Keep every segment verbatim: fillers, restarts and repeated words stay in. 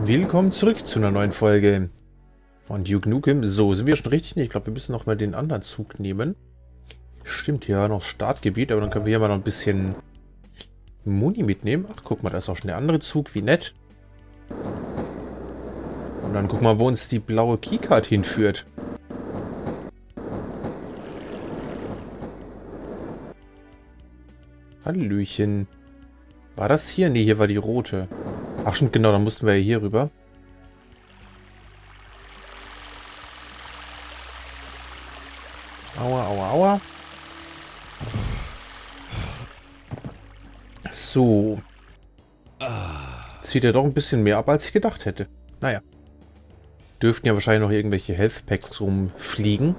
Willkommen zurück zu einer neuen Folge von Duke Nukem. So, sind wir schon richtig? Ich glaube, wir müssen noch mal den anderen Zug nehmen. Stimmt, hier noch Startgebiet, aber dann können wir hier mal noch ein bisschen Muni mitnehmen. Ach, guck mal, da ist auch schon der andere Zug, wie nett. Und dann guck mal, wo uns die blaue Keycard hinführt. Hallöchen. War das hier? Ne, hier war die rote. Ach stimmt, genau, dann mussten wir ja hier rüber. Aua, aua, aua. So. Zieht ja doch ein bisschen mehr ab, als ich gedacht hätte. Naja. Dürften ja wahrscheinlich noch irgendwelche Health Packs rumfliegen.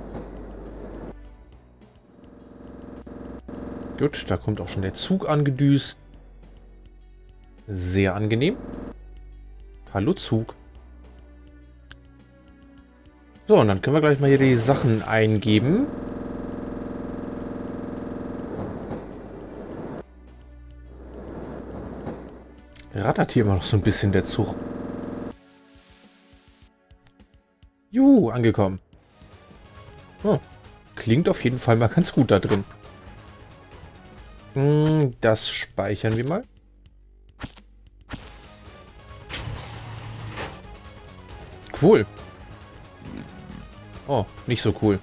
Gut, da kommt auch schon der Zug angedüst. Sehr angenehm. Hallo Zug. So, und dann können wir gleich mal hier die Sachen eingeben. Rattert hier immer noch so ein bisschen der Zug. Juhu, angekommen. Oh, klingt auf jeden Fall mal ganz gut da drin. Hm, das speichern wir mal. Cool. Oh, nicht so cool.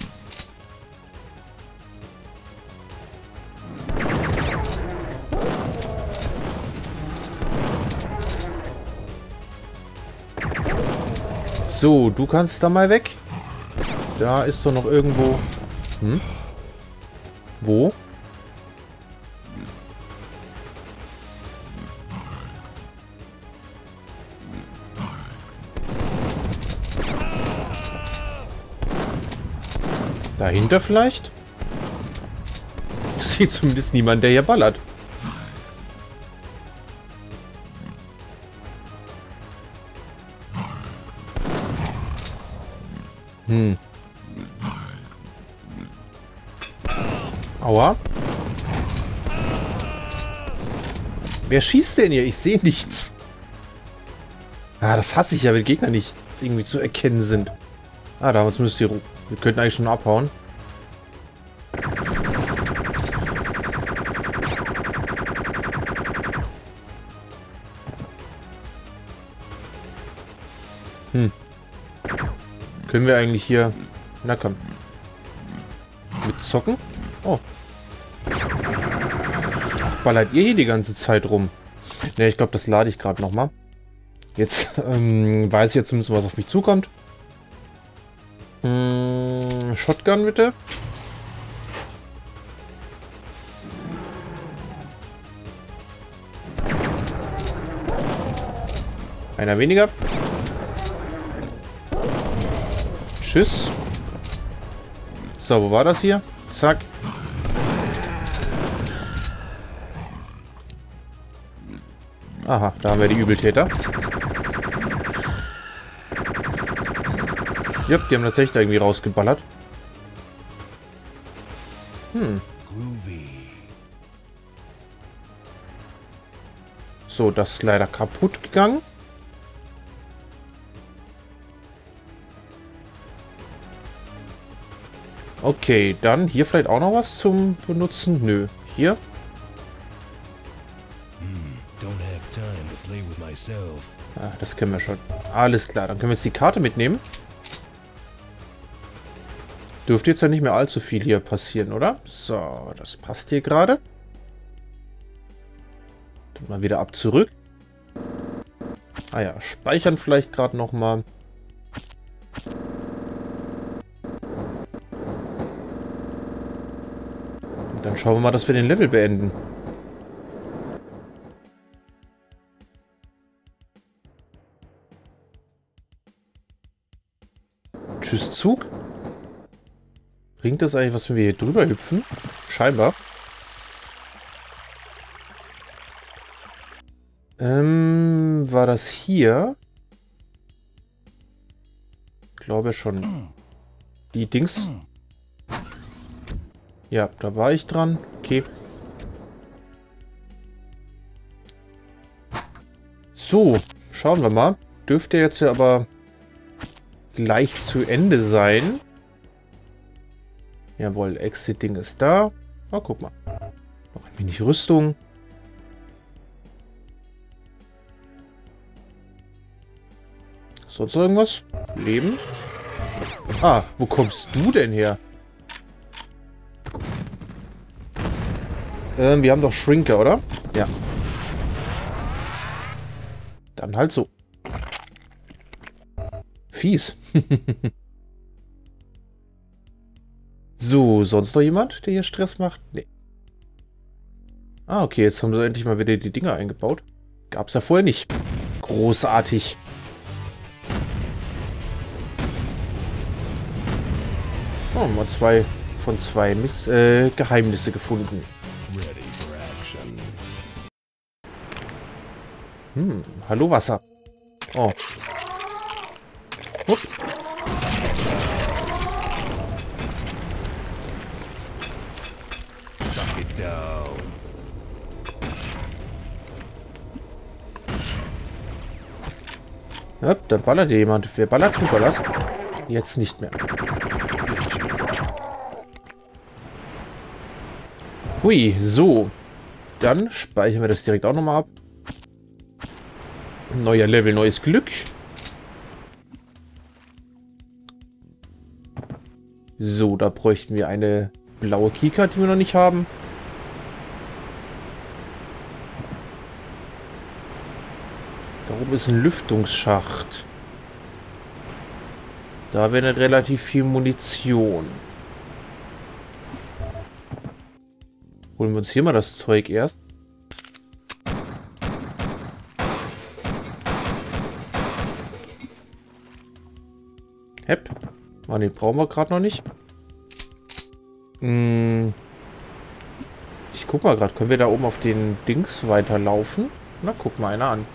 So, du kannst da mal weg. Da ist doch noch irgendwo... Hm? Wo? Dahinter vielleicht? Ich sehe zumindest niemanden, der hier ballert. Hm. Aua. Wer schießt denn hier? Ich sehe nichts. Ah, das hasse ich ja, wenn Gegner nicht irgendwie zu erkennen sind. Ah, da haben wir zumindest die Ruhe. Wir könnten eigentlich schon abhauen. Hm. Können wir eigentlich hier... Na komm. Mit zocken? Oh. Ballert ihr hier die ganze Zeit rum? Ne, ich glaube, das lade ich gerade nochmal. Jetzt ähm, weiß ich jetzt zumindest, was auf mich zukommt. Hm, Shotgun bitte. Einer weniger. Tschüss. So, wo war das hier? Zack. Aha, da haben wir die Übeltäter. Jupp, die haben tatsächlich da irgendwie rausgeballert. Hm. So, das ist leider kaputt gegangen. Okay, dann hier vielleicht auch noch was zum Benutzen? Nö. Hier? Ah, das kennen wir schon. Alles klar, dann können wir jetzt die Karte mitnehmen. Dürfte jetzt ja nicht mehr allzu viel hier passieren, oder? So, das passt hier gerade. Dann mal wieder ab zurück. Ah ja, speichern vielleicht gerade nochmal. Und dann schauen wir mal, dass wir den Level beenden. Tschüss, Zug. Bringt das eigentlich was, wenn wir hier drüber hüpfen? Scheinbar. Ähm, war das hier? Ich glaube schon. Die Dings. Ja, da war ich dran. Okay. So, Schauen wir mal. Dürfte jetzt ja aber gleich zu Ende sein. Jawohl, Exit-Ding ist da. Oh, guck mal. Noch ein wenig Rüstung. Sonst irgendwas? Leben? Ah, wo kommst du denn her? Ähm, wir haben doch Shrinker, oder? Ja. Dann halt so. Fies. So, sonst noch jemand, der hier Stress macht? Nee. Ah, okay, jetzt haben sie endlich mal wieder die Dinger eingebaut. Gab's ja vorher nicht. Großartig. Oh, mal zwei von zwei Miss äh, Geheimnisse gefunden. Hm, hallo Wasser. Oh. Hup. Ja, da ballert jemand. Wer ballert Nikolas? Jetzt nicht mehr. Hui, so. Dann speichern wir das direkt auch nochmal ab. Neuer Level, neues Glück. So, da bräuchten wir eine blaue Keycard, die wir noch nicht haben. Da oben ist ein Lüftungsschacht. Da wäre relativ viel Munition. Holen wir uns hier mal das Zeug erst. Hepp. Ah, den brauchen wir gerade noch nicht. Hm. Ich guck mal gerade, können wir da oben auf den Dings weiterlaufen? Na, guck mal einer an.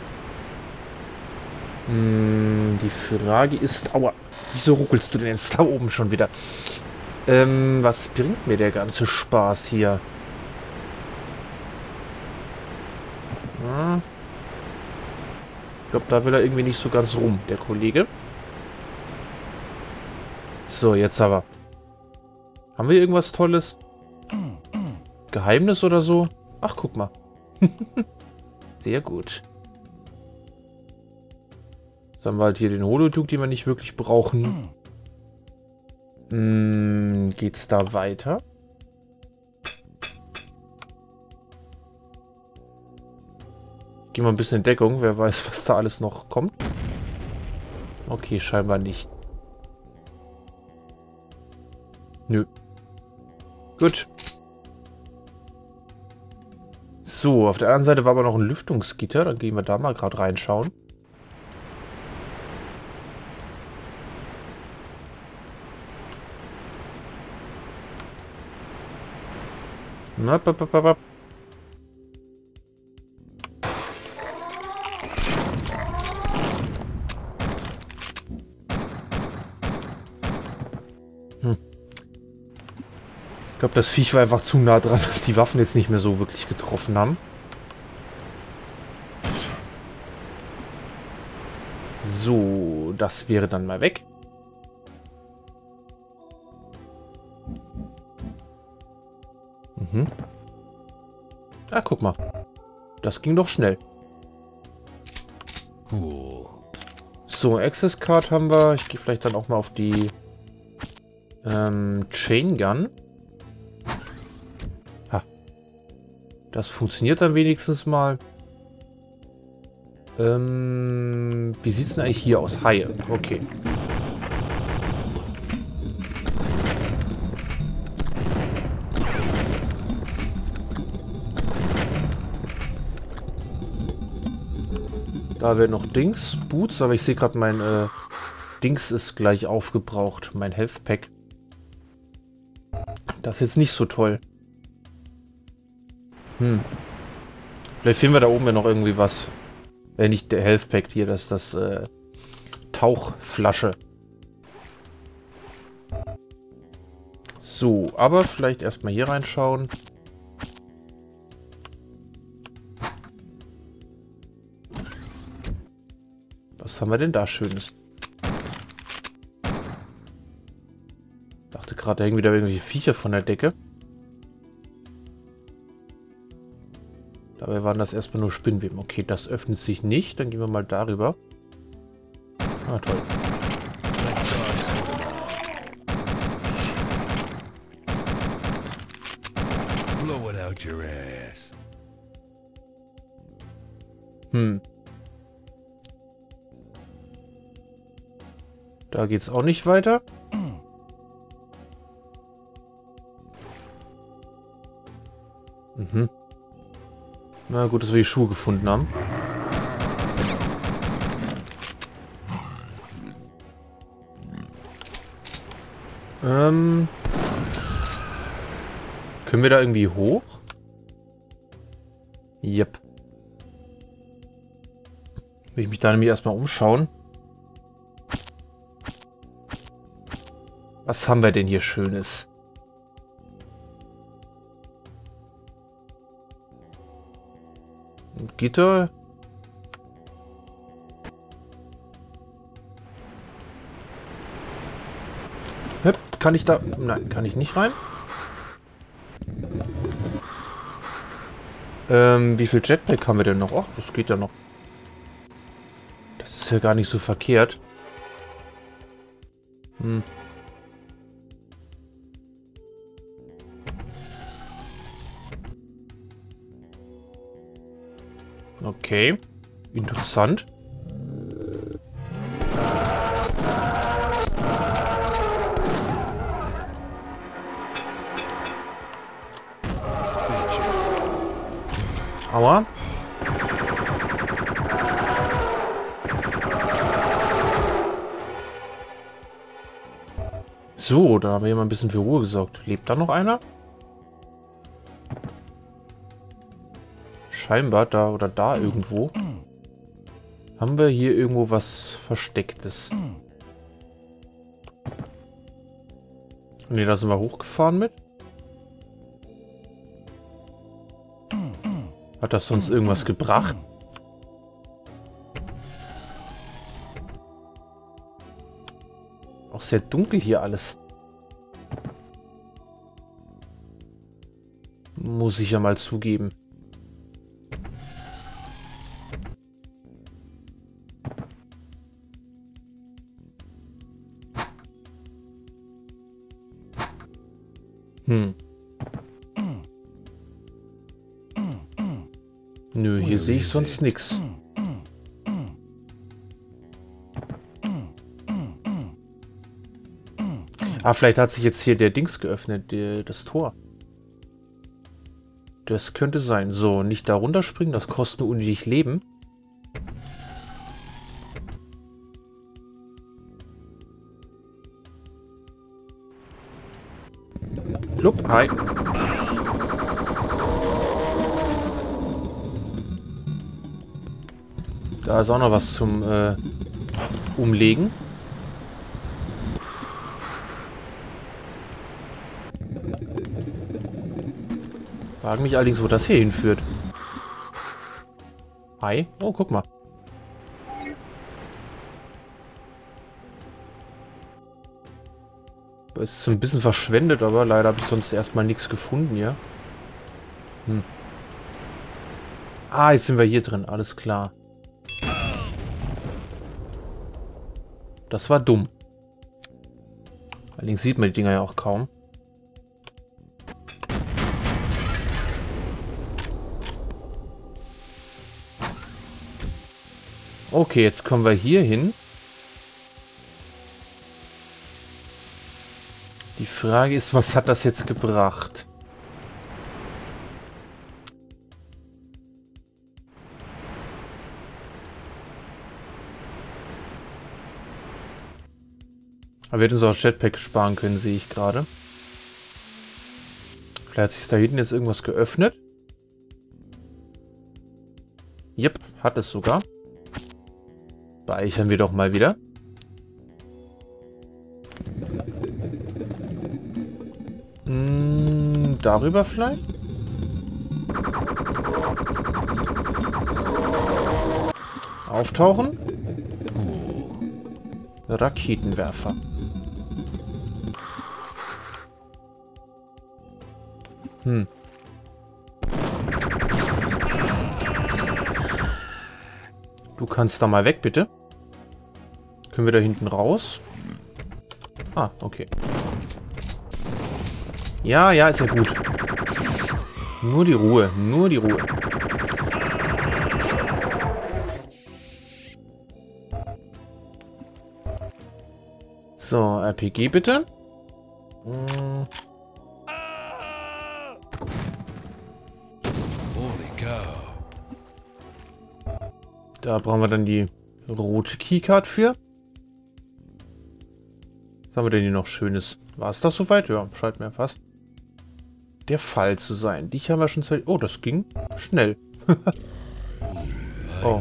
Hm, die Frage ist... Aua, wieso ruckelst du denn jetzt da oben schon wieder? Ähm, was bringt mir der ganze Spaß hier? Hm. Ich glaube, da will er irgendwie nicht so ganz rum, der Kollege. So, jetzt aber. Haben wir irgendwas Tolles? Geheimnis oder so? Ach, guck mal. Sehr gut. Jetzt haben wir halt hier den Holoduke, den wir nicht wirklich brauchen. Hm, geht's da weiter? Gehen wir ein bisschen in Deckung. Wer weiß, was da alles noch kommt. Okay, scheinbar nicht. Nö. Gut. So, auf der anderen Seite war aber noch ein Lüftungsgitter. Dann gehen wir da mal gerade reinschauen. Na, ba, ba, ba, ba. Hm. Ich glaube, das Viech war einfach zu nah dran, dass die Waffen jetzt nicht mehr so wirklich getroffen haben. So, das wäre dann mal weg. Mhm. Ah, guck mal. Das ging doch schnell. So, Access Card haben wir. Ich gehe vielleicht dann auch mal auf die ähm, Chain Gun. Ha. Das funktioniert dann wenigstens mal. Ähm, wie sieht es denn eigentlich hier aus? Haie. Okay. Da wäre noch Dings, Boots, aber ich sehe gerade, mein äh, Dings ist gleich aufgebraucht. Mein Health Pack. Das ist jetzt nicht so toll. Hm. Vielleicht finden wir da oben ja noch irgendwie was. Äh, nicht der Health Pack hier, das ist das äh, Tauchflasche. So, aber vielleicht erstmal hier reinschauen. Was haben wir denn da Schönes? Ich dachte gerade, da hängen wieder irgendwelche Viecher von der Decke. Dabei waren das erstmal nur Spinnweben. Okay, das öffnet sich nicht. Dann gehen wir mal darüber. Ah, toll. Hm. Da geht's auch nicht weiter. Mhm. Na gut, dass wir die Schuhe gefunden haben. Ähm. Können wir da irgendwie hoch? Yep. Will ich mich da nämlich erstmal umschauen. Was haben wir denn hier Schönes? Ein Gitter. Hep, kann ich da... Nein, kann ich nicht rein. Ähm, wie viel Jetpack haben wir denn noch? Ach, das geht ja noch. Das ist ja gar nicht so verkehrt. Hm. Okay. Interessant. Aua. So, da haben wir mal ein bisschen für Ruhe gesorgt. Lebt da noch einer? Scheinbar da oder da irgendwo. Haben wir hier irgendwo was Verstecktes? Ne, da sind wir hochgefahren mit. Hat das sonst irgendwas gebracht? Auch sehr dunkel hier alles. Muss ich ja mal zugeben. Hm. Nö, hier sehe ich sonst nichts. Ah, vielleicht hat sich jetzt hier der Dings geöffnet, der, das Tor. Das könnte sein. So, nicht da runterspringen, das kostet nur unnötig Leben. Plupp, hi. Da ist auch noch was zum äh, Umlegen. Frage mich allerdings, wo das hier hinführt. Hi. Oh, guck mal. Es ist so ein bisschen verschwendet, aber leider habe ich sonst erstmal nichts gefunden, ja. Hm. Ah, jetzt sind wir hier drin. Alles klar. Das war dumm. Allerdings sieht man die Dinger ja auch kaum. Okay, jetzt kommen wir hier hin. Die Frage ist, was hat das jetzt gebracht? Aber wir hätten uns auch Jetpack sparen können, sehe ich gerade. Vielleicht hat sich da hinten jetzt irgendwas geöffnet. Jep, hat es sogar. Speichern wir doch mal wieder. Hm, darüber vielleicht? Auftauchen. Raketenwerfer. Hm. Du kannst da mal weg, bitte. Können wir da hinten raus? Ah, okay. Ja, ja, ist ja gut. Nur die Ruhe, nur die Ruhe. So, R P G bitte. Hm. Da brauchen wir dann die rote Keycard für. Was haben wir denn hier noch Schönes? War es das soweit? Ja, scheint mir fast der Fall zu sein. Dich haben wir schon Zeit. Oh, das ging schnell. Oh.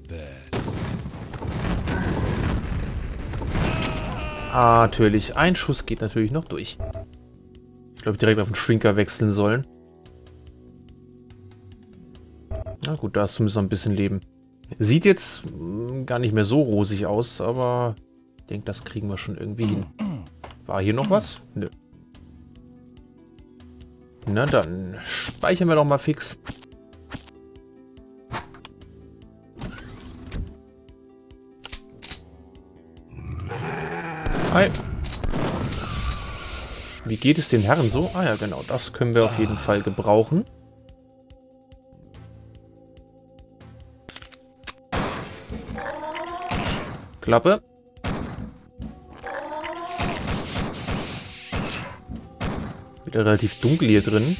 Ah, natürlich. Ein Schuss geht natürlich noch durch. Ich glaube, direkt auf den Shrinker wechseln sollen. Na gut, da ist zumindest noch ein bisschen Leben. Sieht jetzt mh, gar nicht mehr so rosig aus, aber ich denke, das kriegen wir schon irgendwie hin. War hier noch was? Nö. Na dann, speichern wir doch mal fix. Hi. Wie geht es den Herren so? Ah ja, genau, das können wir auf jeden Fall gebrauchen. Klappe. Wieder relativ dunkel hier drin.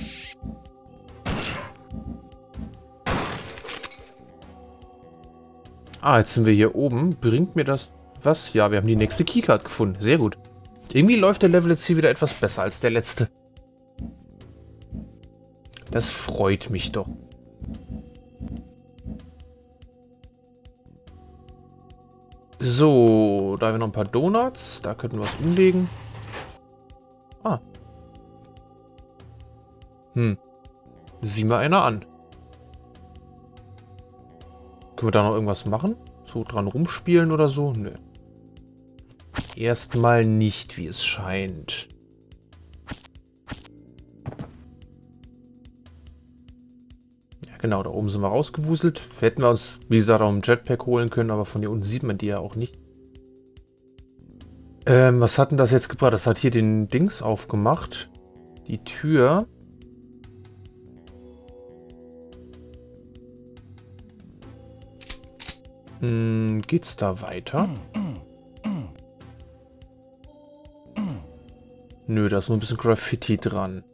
Ah, jetzt sind wir hier oben. Bringt mir das was? Ja, wir haben die nächste Keycard gefunden. Sehr gut. Irgendwie läuft der Level jetzt hier wieder etwas besser als der letzte. Das freut mich doch. So, da haben wir noch ein paar Donuts. Da könnten wir was umlegen. Ah. Hm. Sieh mal einer an. Können wir da noch irgendwas machen? So dran rumspielen oder so? Nö. Erstmal nicht, wie es scheint. Ja, genau, da oben sind wir rausgewuselt. Hätten wir uns, wie gesagt, auch einen Jetpack holen können, aber von hier unten sieht man die ja auch nicht. Ähm, was hat denn das jetzt gebracht? Das hat hier den Dings aufgemacht. Die Tür. Hm, geht's da weiter? Nö, da ist nur ein bisschen Graffiti dran.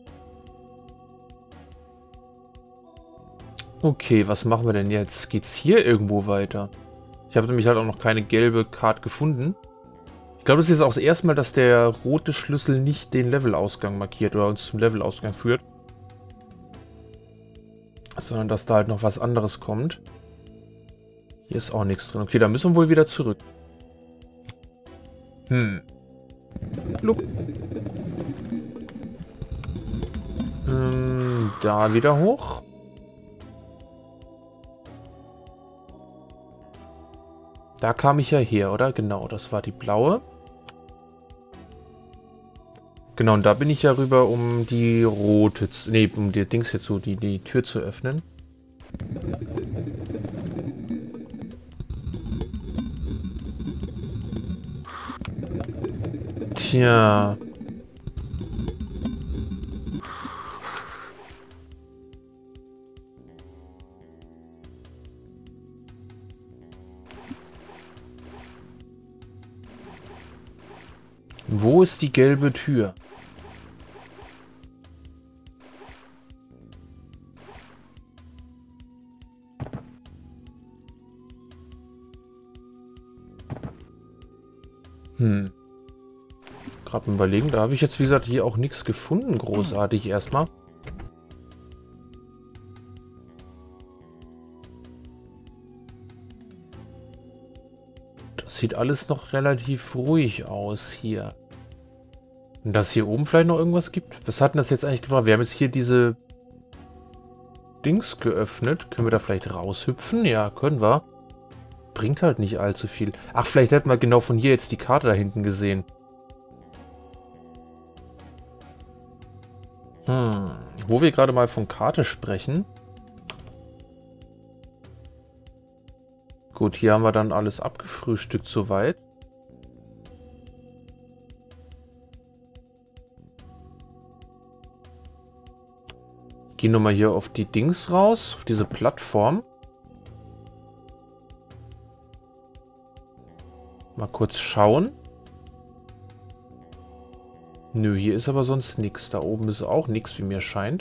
Okay, was machen wir denn jetzt? Geht's hier irgendwo weiter? Ich habe nämlich halt auch noch keine gelbe Karte gefunden. Ich glaube, das ist auch das erste Mal, dass der rote Schlüssel nicht den Levelausgang markiert oder uns zum Levelausgang führt. Sondern dass da halt noch was anderes kommt. Hier ist auch nichts drin. Okay, da müssen wir wohl wieder zurück. Hm. Look. Ähm, da wieder hoch. Da kam ich ja her, oder? Genau, das war die blaue. Genau, und da bin ich ja rüber, um die rote, nee, um die Dings hier zu, die, die Tür zu öffnen. Tja. Wo ist die gelbe Tür? Hm. Gerade überlegen, da habe ich jetzt, wie gesagt, hier auch nichts gefunden, großartig erstmal. Das sieht alles noch relativ ruhig aus hier. Und dass hier oben vielleicht noch irgendwas gibt? Was hat denn das jetzt eigentlich gebracht? Wir haben jetzt hier diese Dings geöffnet. Können wir da vielleicht raushüpfen? Ja, können wir. bringt halt nicht allzu viel. Ach, vielleicht hätten wir genau von hier jetzt die Karte da hinten gesehen. Hm. Wo wir gerade mal von Karte sprechen. Gut, hier haben wir dann alles abgefrühstückt soweit. Ich gehe nochmal hier auf die Dings raus, auf diese Plattform. Mal kurz schauen. Nö, hier ist aber sonst nichts. Da oben ist auch nichts, wie mir scheint.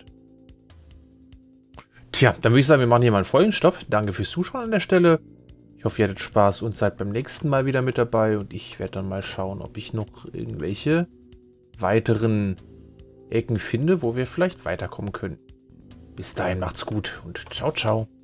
Tja, dann würde ich sagen, wir machen hier mal einen Folgenstopp. Danke fürs Zuschauen an der Stelle. Ich hoffe, ihr hattet Spaß und seid beim nächsten Mal wieder mit dabei. Und ich werde dann mal schauen, ob ich noch irgendwelche weiteren Ecken finde, wo wir vielleicht weiterkommen können. Bis dahin macht's gut und ciao, ciao.